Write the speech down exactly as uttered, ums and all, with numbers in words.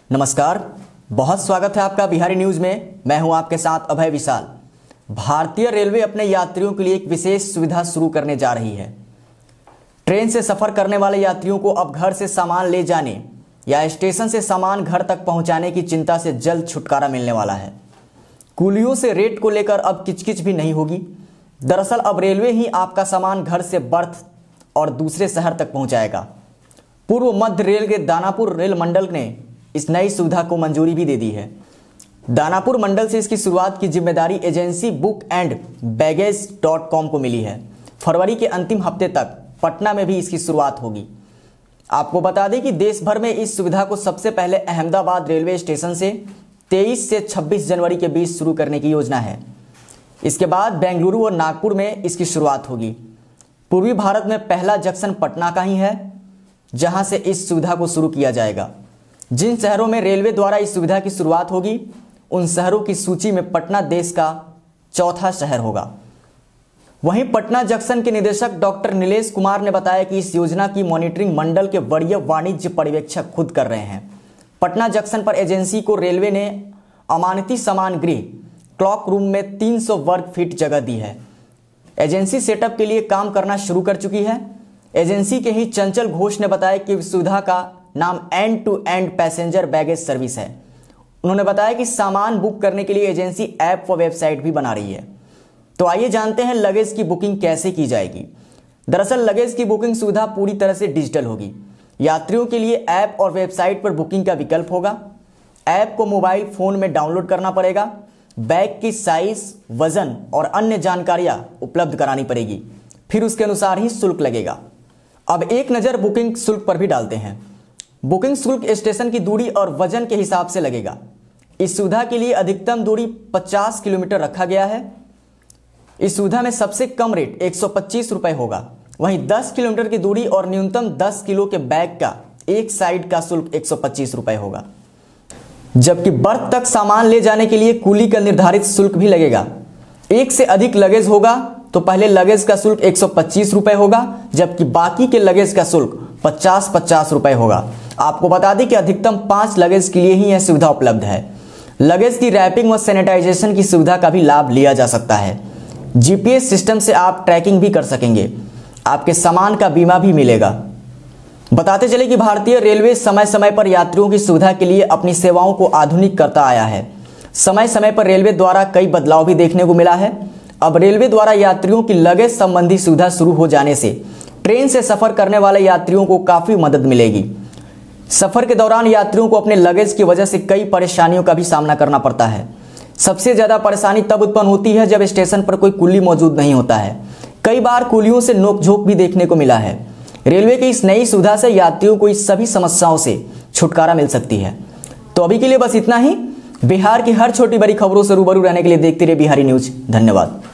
नमस्कार, बहुत स्वागत है आपका बिहारी न्यूज में। मैं हूं आपके साथ अभय विशाल। भारतीय रेलवे अपने यात्रियों के लिए एक विशेष सुविधा शुरू करने जा रही है। ट्रेन से सफर करने वाले यात्रियों को अब घर से सामान ले जाने या स्टेशन से सामान घर तक पहुंचाने की चिंता से जल्द छुटकारा मिलने वाला है। कुलियों से रेट को लेकर अब किचकिच भी नहीं होगी। दरअसल अब रेलवे ही आपका सामान घर से बर्थ और दूसरे शहर तक पहुंचाएगा। पूर्व मध्य रेल के दानापुर रेल मंडल ने इस नई सुविधा को मंजूरी भी दे दी है। दानापुर मंडल से इसकी शुरुआत की जिम्मेदारी agency book and baggage dot com को मिली है। फरवरी के अंतिम हफ्ते तक पटना में भी इसकी शुरुआत होगी। आपको बता दें कि देश भर में इस सुविधा को सबसे पहले अहमदाबाद रेलवे स्टेशन से तेईस से छब्बीस जनवरी के बीच शुरू करने की योजना है। इसके बाद बेंगलुरु और नागपुर में इसकी शुरुआत होगी। पूर्वी भारत में पहला जंक्शन पटना का ही है, जहां से इस सुविधा को शुरू किया जाएगा। जिन शहरों में रेलवे द्वारा इस सुविधा की शुरुआत होगी, उन शहरों की सूची में पटना देश का चौथा शहर होगा। वहीं पटना जंक्शन के निदेशक डॉक्टर नीलेश कुमार ने बताया कि इस योजना की मॉनिटरिंग मंडल के वरीय वाणिज्य पर्यवेक्षक खुद कर रहे हैं। पटना जंक्शन पर एजेंसी को रेलवे ने अमानती सामान गृह क्लॉक रूम में तीन सौ वर्ग फीट जगह दी है। एजेंसी सेटअप के लिए काम करना शुरू कर चुकी है। एजेंसी के ही चंचल घोष ने बताया कि इस सुविधा का नाम end to end passenger baggage service है। उन्होंने बताया कि सामान बुक करने के लिए एजेंसी ऐप व वेबसाइट भी बना रही है। तो आइए जानते हैं लगेज की बुकिंग कैसे की जाएगी। दरअसल लगेज की बुकिंग सुविधा पूरी तरह से डिजिटल होगी। यात्रियों के लिए ऐप और वेबसाइट पर बुकिंग का विकल्प होगा। ऐप को मोबाइल फोन में डाउनलोड करना पड़ेगा। बैग की साइज, वजन और अन्य जानकारियां उपलब्ध करानी पड़ेगी, फिर उसके अनुसार ही शुल्क लगेगा। अब एक नज़र बुकिंग शुल्क पर भी डालते हैं। बुकिंग शुल्क स्टेशन की दूरी और वजन के हिसाब से लगेगा। इस सुविधा के लिए अधिकतम दूरी पचास किलोमीटर रखा गया है। इस सुविधा में सबसे कम रेट एक सौ पच्चीस रुपए होगा। वहीं दस किलोमीटर की दूरी और न्यूनतम दस किलो के बैग का एक साइड का शुल्क एक सौ पच्चीस रुपए होगा। जबकि बर्थ तक सामान ले जाने के लिए कुली का निर्धारित शुल्क भी लगेगा। एक से अधिक लगेज होगा तो पहले लगेज का शुल्क एक सौ पच्चीस रुपए होगा, जबकि बाकी के लगेज का शुल्क पचास पचास रुपए होगा। आपको बता दें कि अधिकतम पांच लगेज के लिए ही यह सुविधा उपलब्ध है। लगेज की रैपिंग व सैनिटाइजेशन की सुविधा का भी लाभ लिया जा सकता है। जीपीएस सिस्टम से आप ट्रैकिंग भी कर सकेंगे। आपके सामान का बीमा भी मिलेगा। बताते चले कि भारतीय रेलवे समय समय पर यात्रियों की सुविधा के लिए अपनी सेवाओं को आधुनिक करता आया है। समय समय पर रेलवे द्वारा कई बदलाव भी देखने को मिला है। अब रेलवे द्वारा यात्रियों की लगेज संबंधी सुविधा शुरू हो जाने से ट्रेन से सफर करने वाले यात्रियों को काफी मदद मिलेगी। सफर के दौरान यात्रियों को अपने लगेज की वजह से कई परेशानियों का भी सामना करना पड़ता है। सबसे ज्यादा परेशानी तब उत्पन्न होती है जब स्टेशन पर कोई कुली मौजूद नहीं होता है। कई बार कुलियों से नोकझोंक भी देखने को मिला है। रेलवे की इस नई सुविधा से यात्रियों को इस सभी समस्याओं से छुटकारा मिल सकती है। तो अभी के लिए बस इतना ही। बिहार की हर छोटी बड़ी खबरों से रूबरू रहने के लिए देखते रहिए बिहारी न्यूज। धन्यवाद।